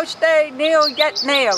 Now stay kneel yet kneel.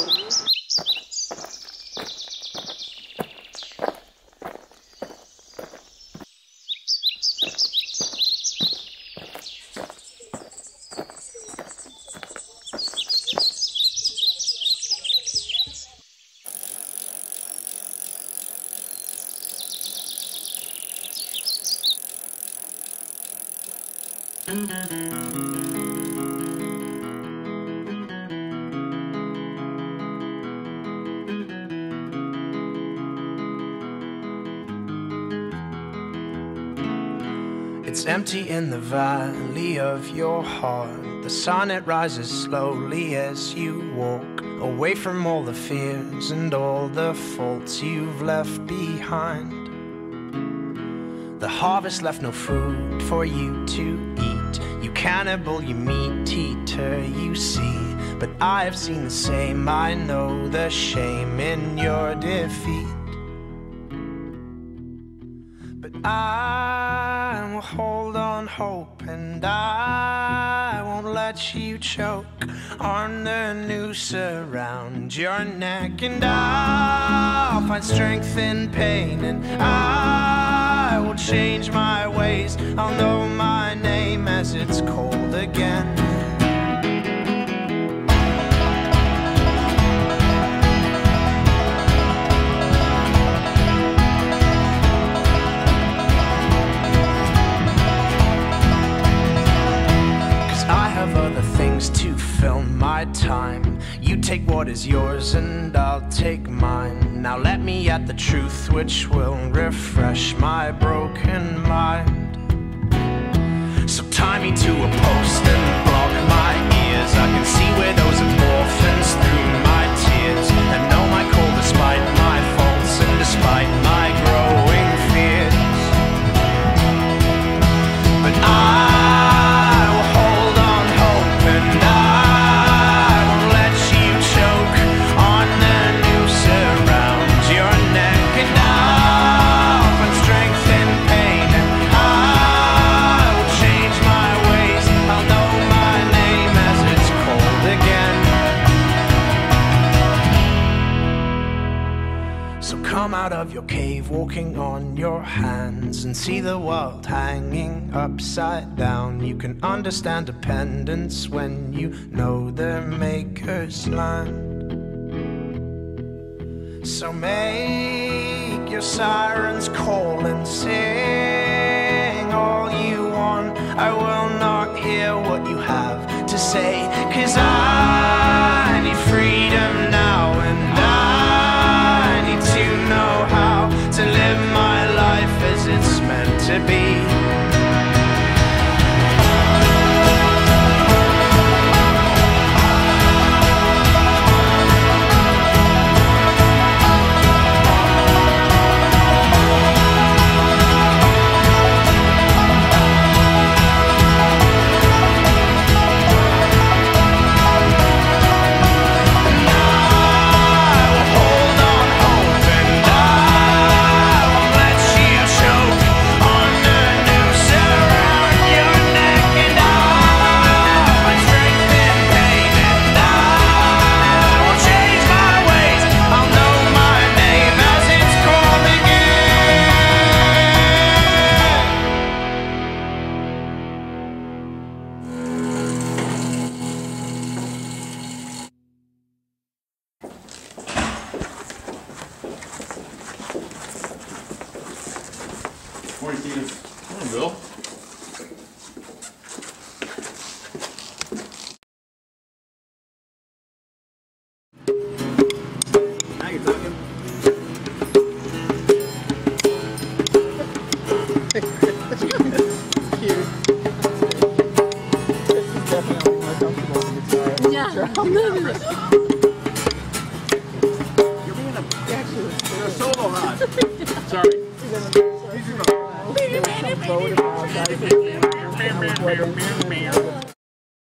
It's empty in the valley of your heart. The sun, it rises slowly as you walk away from all the fears and all the faults you've left behind. The harvest left no food for you to eat. You cannibal, you meat eater, you see. But I have seen the same, I know the shame in your defeat. But I will hold on hope, and I won't let you choke on the noose around your neck. And I'll find strength in pain, and I will change my ways. I'll know my name as it's cold again. Other things to fill my time. You take what is yours and I'll take mine. Now let me at the truth which will refresh my broken mind. So tie me to a post and block my ears. I can see widows of orphans through my tears, and know my call despite my faults and despite my growing fears. But I will hold on hope, and I won't let you choke on the noose around your neck. And I'll find strength in pain, and I will change my ways. I'll know my name as it's cold again. So come out of your cave walking on your hands and see the world hanging upside down. You can understand dependence when you know their maker's land. So make your sirens call and sing all you want. I will not hear what you have to say, 'cause I need freedom now, and I need to know how to live my life as it's meant to be. Morning, Steve. Morning, Bill. Now you're talking. Cute. This is definitely more comfortable than guitar. Yeah. You're being a Actually, you're a solo rod. Sorry. He's